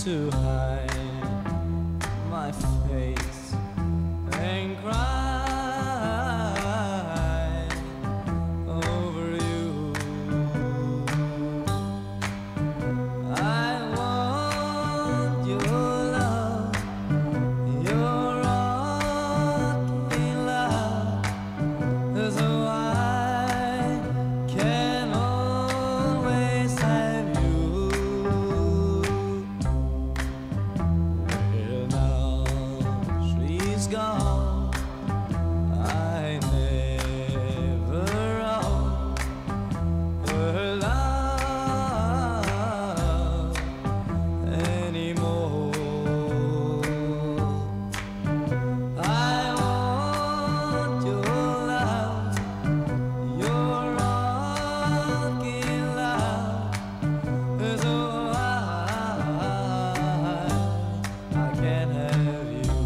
to hide my face and cry over you. I want your love, your rocking love, so I can always have you. Well, now she's gone, I never wrote her love anymore. I want your love, your rocking love, so I can have you.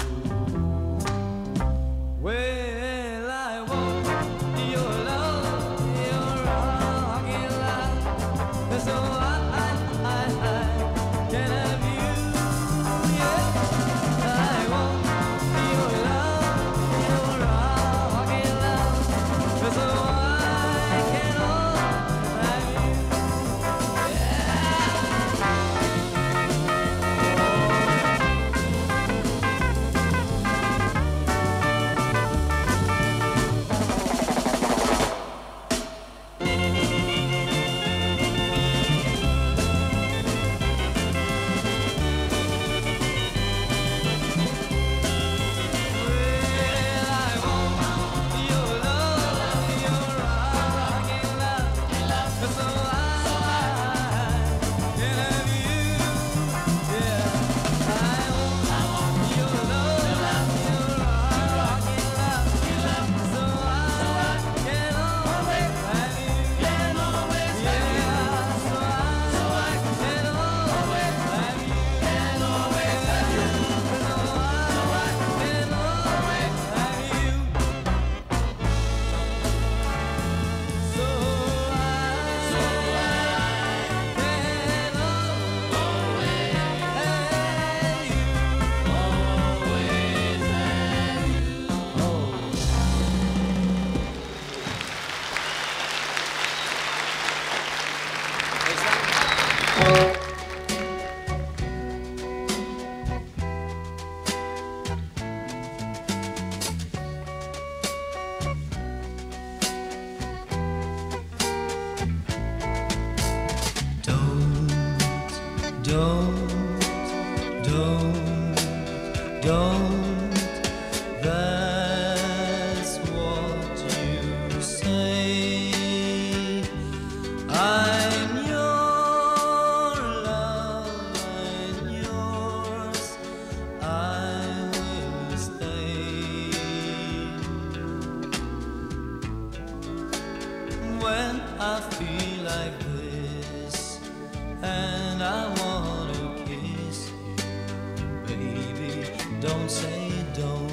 Well, I want your love, your rocking love, so I can have you. Yeah, I want your love, your rocking love, so I can always have you. Don't, that's what you say. I'm your love and yours I will stay. When I feel like this and I want to kiss you, baby, don't say don't.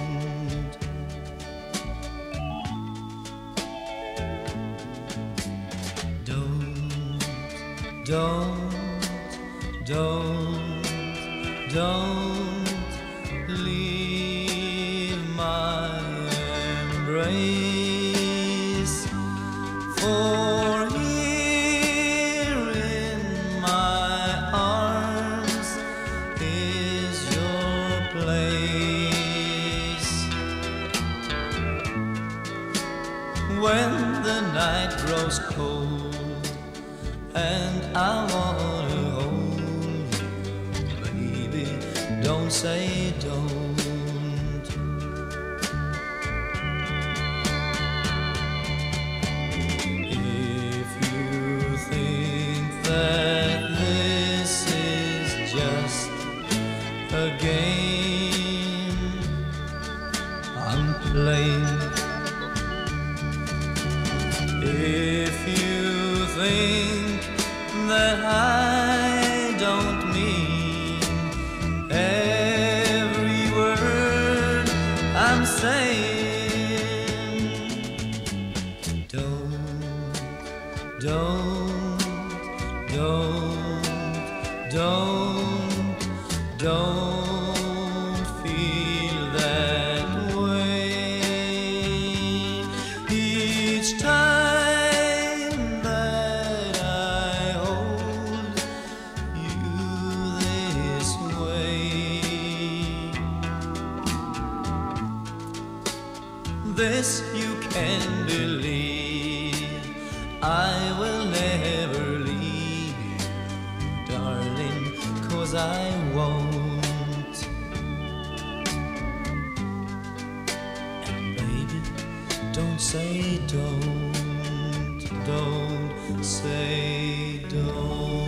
Don't leave my embrace, for here in my arms is your place. When the night grows cold and I want to hold you, baby, don't say don't. If you think that this is just a game I'm playing, if you think that I don't mean every word I'm saying, don't don't feel that way. Each time that I hold you this way, this you can believe, I will never leave you, darling, 'cause I won't. And baby, don't say don't say don't.